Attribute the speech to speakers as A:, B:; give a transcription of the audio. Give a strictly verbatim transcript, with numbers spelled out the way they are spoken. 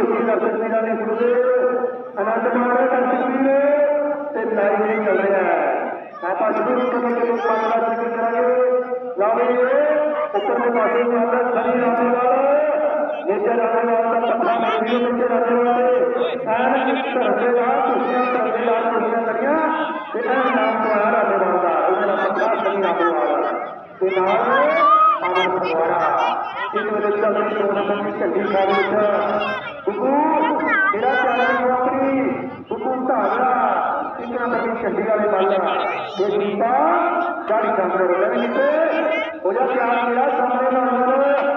A: होगी दर्शक मेरा ने गुरुदेव आनंद मारे दर्शक वीर ते लाइव नहीं चल रहा है आप शुरू करने के लिए पांच लाख जिक्र करांगे लावे ऊपर में पासे वाला खड़ी आने वाला नीचे आने वाला तपला वीडियो नीचे आने वाले सारे तरफेगा कुर्सियां तरफेदार कुर्सियां करियां बेटा नाम तुम्हारा आने वाला उधर तपला खड़ी आने वाला ते नाम आनंद द्वारा तीन बजे चल रही टूर्नामेंट की झंडी खाली बुकू तेरा चैनल नौकरी बुकू धारा इतना बड़ी झंडी वाले वाला ये जीता गाड़ी काम कर रहे हैं हो जा प्यार मेरा सामने ना